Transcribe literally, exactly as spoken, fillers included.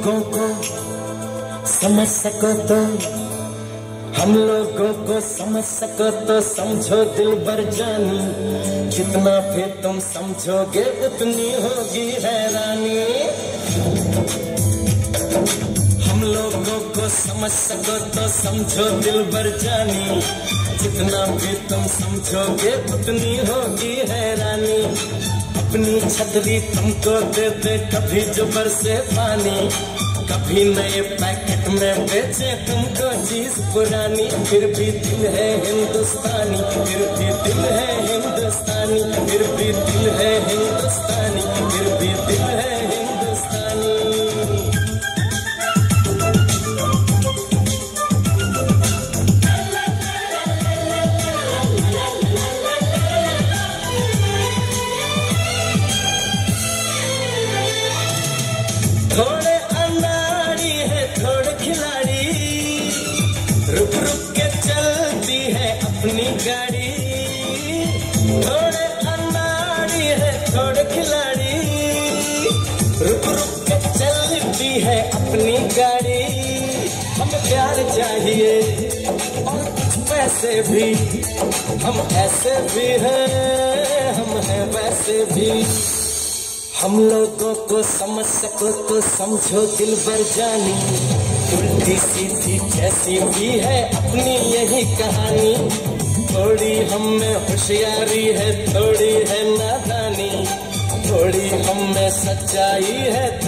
लोगों को समझ सको तो, हम लोगों को समझ सको तो समझो दिल भर जानी, जितना भी तुम समझोगे उतनी होगी हैरानी। हम लोगों को समझ सको तो समझो दिल भर जानी, जितना भी तुम समझोगे उतनी होगी हैरानी। अपनी छतरी तुमको दे दे कभी जो बरसे पानी, कभी नए पैकेट में बेचे तुमको चीज पुरानी, फिर भी दिल है हिंदुस्तानी, फिर भी दिल है हिंदुस्तानी, फिर भी दिल है हिंदुस्तानी, फिर भी दिल है हिंदुस्तानी। थोड़े अनाड़ी है थोड़े खिलाड़ी, रुक रुक के चलती है अपनी गाड़ी। थोड़े अनाड़ी है थोड़े खिलाड़ी, रुक रुक के चलती है अपनी गाड़ी। हमें प्यार चाहिए और कुछ पैसे भी, हम ऐसे भी हैं हम हैं वैसे भी। हम लोगों को समझ सको तो समझो दिल भर जानी, उल्टी सीधी जैसी भी है अपनी यही कहानी। थोड़ी हम में होशियारी है थोड़ी है नादानी, थोड़ी हम में सच्चाई है